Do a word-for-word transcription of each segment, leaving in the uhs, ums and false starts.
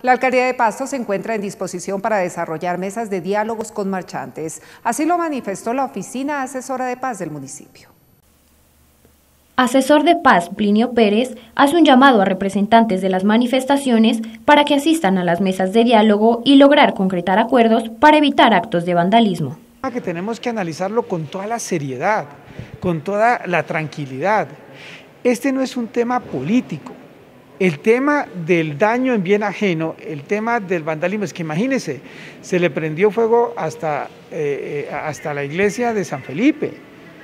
La Alcaldía de Pasto se encuentra en disposición para desarrollar mesas de diálogos con marchantes. Así lo manifestó la Oficina Asesora de Paz del municipio. Asesor de Paz Plinio Pérez hace un llamado a representantes de las manifestaciones para que asistan a las mesas de diálogo y lograr concretar acuerdos para evitar actos de vandalismo. Que tenemos que analizarlo con toda la seriedad, con toda la tranquilidad. Este no es un tema político. El tema del daño en bien ajeno, el tema del vandalismo, es que imagínense, se le prendió fuego hasta, eh, hasta la iglesia de San Felipe.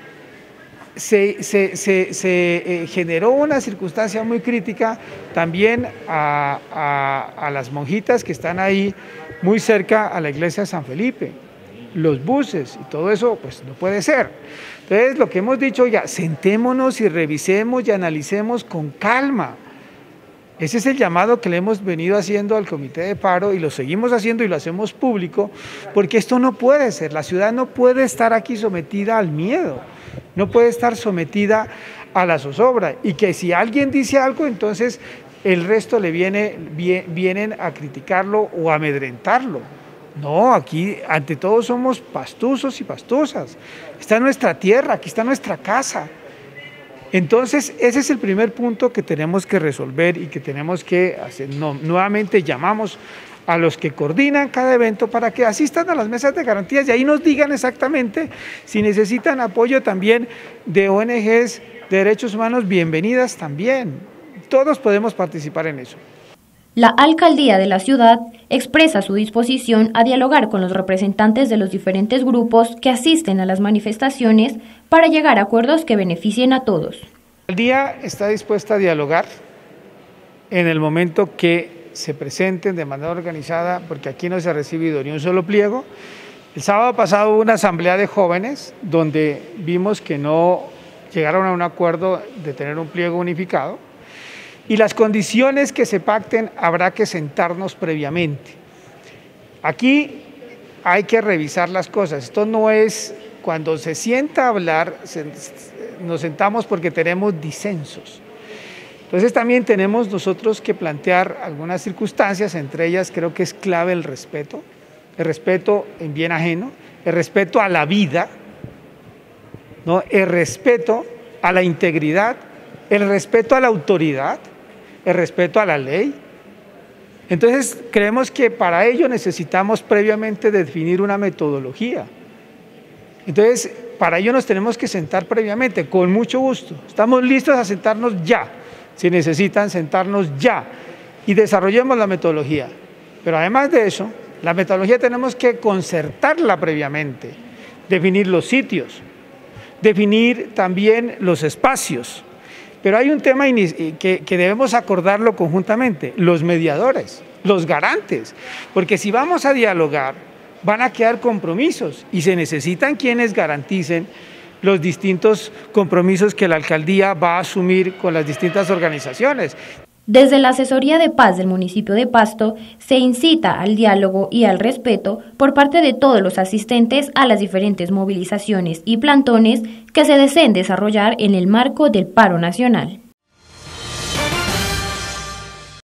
Se, se, se, se eh, generó una circunstancia muy crítica también a, a, a las monjitas que están ahí muy cerca a la iglesia de San Felipe. Los buses y todo eso, pues no puede ser. Entonces, lo que hemos dicho ya, sentémonos y revisemos y analicemos con calma. Ese es el llamado que le hemos venido haciendo al Comité de Paro y lo seguimos haciendo y lo hacemos público, porque esto no puede ser, la ciudad no puede estar aquí sometida al miedo, no puede estar sometida a la zozobra, y que si alguien dice algo, entonces el resto le viene, vienen a criticarlo o a amedrentarlo. No, aquí ante todo somos pastuzos y pastuzas, está en nuestra tierra, aquí está nuestra casa. Entonces, ese es el primer punto que tenemos que resolver y que tenemos que hacer. No, nuevamente llamamos a los que coordinan cada evento para que asistan a las mesas de garantías y ahí nos digan exactamente si necesitan apoyo también de O N Ges de derechos humanos, bienvenidas también. Todos podemos participar en eso. La alcaldía de la ciudad expresa su disposición a dialogar con los representantes de los diferentes grupos que asisten a las manifestaciones para llegar a acuerdos que beneficien a todos. La alcaldía está dispuesta a dialogar en el momento que se presenten de manera organizada, porque aquí no se ha recibido ni un solo pliego. El sábado pasado hubo una asamblea de jóvenes donde vimos que no llegaron a un acuerdo de tener un pliego unificado. Y las condiciones que se pacten habrá que sentarnos previamente. Aquí hay que revisar las cosas. Esto no es cuando se sienta a hablar, se, nos sentamos porque tenemos disensos. Entonces también tenemos nosotros que plantear algunas circunstancias, entre ellas creo que es clave el respeto, el respeto en bien ajeno, el respeto a la vida, ¿no? El respeto a la integridad, el respeto a la autoridad, el respeto a la ley. Entonces creemos que para ello necesitamos previamente definir una metodología. Entonces para ello nos tenemos que sentar previamente, con mucho gusto. Estamos listos a sentarnos ya, si necesitan sentarnos ya, y desarrollemos la metodología. Pero además de eso, la metodología tenemos que concertarla previamente, definir los sitios, definir también los espacios. Pero hay un tema que, que debemos acordarlo conjuntamente, los mediadores, los garantes, porque si vamos a dialogar van a quedar compromisos y se necesitan quienes garanticen los distintos compromisos que la alcaldía va a asumir con las distintas organizaciones. Desde la Asesoría de Paz del municipio de Pasto se incita al diálogo y al respeto por parte de todos los asistentes a las diferentes movilizaciones y plantones que se deseen desarrollar en el marco del paro nacional.